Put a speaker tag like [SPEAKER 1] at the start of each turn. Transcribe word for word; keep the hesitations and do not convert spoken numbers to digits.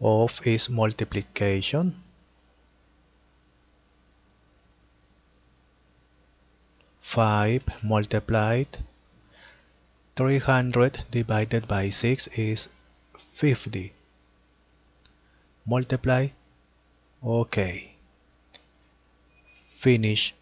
[SPEAKER 1] of its multiplication. five multiplied three hundred divided by six is fifty. Multiply. OK. Finish.